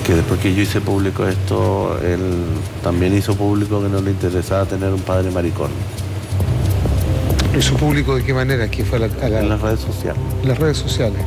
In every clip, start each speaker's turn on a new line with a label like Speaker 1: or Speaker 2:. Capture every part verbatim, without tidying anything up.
Speaker 1: Que después que yo hice público esto, él también hizo público que no le interesaba tener un padre maricón.
Speaker 2: ¿Lo hizo público de qué manera? ¿Que fue a la, a la...
Speaker 1: En las redes sociales.
Speaker 2: En las redes sociales.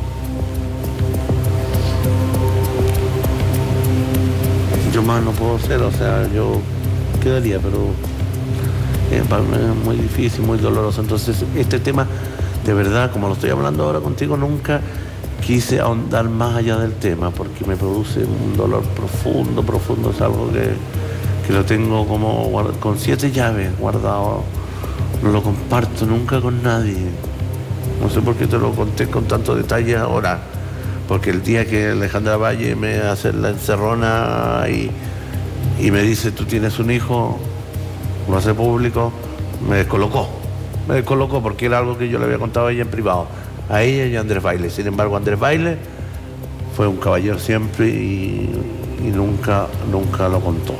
Speaker 1: Yo más no puedo hacer, o sea, yo quedaría, pero eh, para mí es muy difícil, muy doloroso. Entonces, este tema, de verdad, como lo estoy hablando ahora contigo, nunca quise ahondar más allá del tema, porque me produce un dolor profundo, profundo. Es algo que, que lo tengo como con siete llaves guardado. No lo comparto nunca con nadie. No sé por qué te lo conté con tanto detalle ahora. Porque el día que Alejandra Valle me hace la encerrona y, y me dice, tú tienes un hijo, lo hace público, me descolocó. Me descolocó porque era algo que yo le había contado a ella en privado. A ella y a Andrés Baile. Sin embargo, Andrés Baile fue un caballero siempre y, y nunca, nunca lo contó.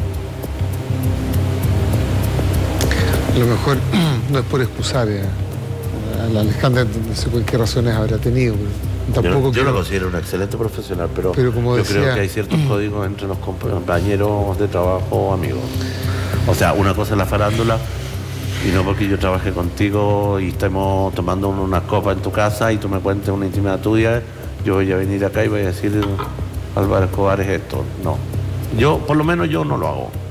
Speaker 2: A lo mejor no es por excusar eh, a la Alejandra, no sé por qué razones habrá tenido, pero tampoco
Speaker 1: yo, yo
Speaker 2: quiero...
Speaker 1: lo considero un excelente profesional, pero,
Speaker 2: pero como
Speaker 1: yo
Speaker 2: decía...
Speaker 1: creo que hay ciertos códigos entre los compañeros de trabajo o amigos. O sea, una cosa es la farándula, y no porque yo trabajé contigo y estemos tomando unas copas en tu casa y tú me cuentes una intimidad tuya, yo voy a venir acá y voy a decir, Álvaro Escobar es esto. No. Yo, por lo menos yo no lo hago.